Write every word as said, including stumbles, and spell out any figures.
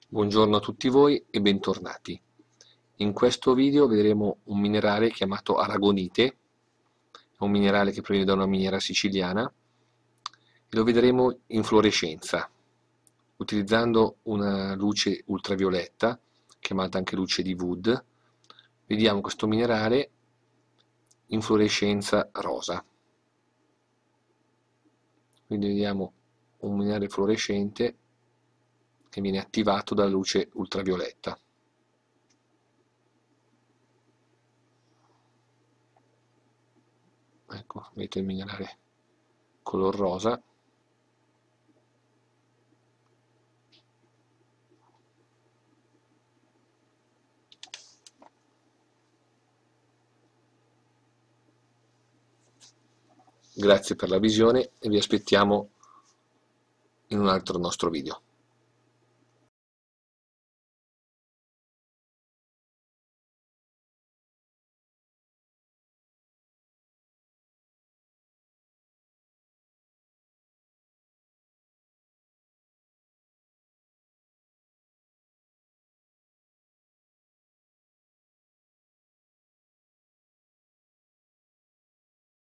Buongiorno a tutti voi e bentornati. In questo video vedremo un minerale chiamato aragonite, è un minerale che proviene da una miniera siciliana e lo vedremo in fluorescenza, utilizzando una luce ultravioletta, chiamata anche luce di Wood. Vediamo questo minerale in fluorescenza rosa. Quindi vediamo un minerale fluorescente che viene attivato dalla luce ultravioletta. Ecco, vedete il minerale color rosa. Grazie per la visione e vi aspettiamo in un altro nostro video.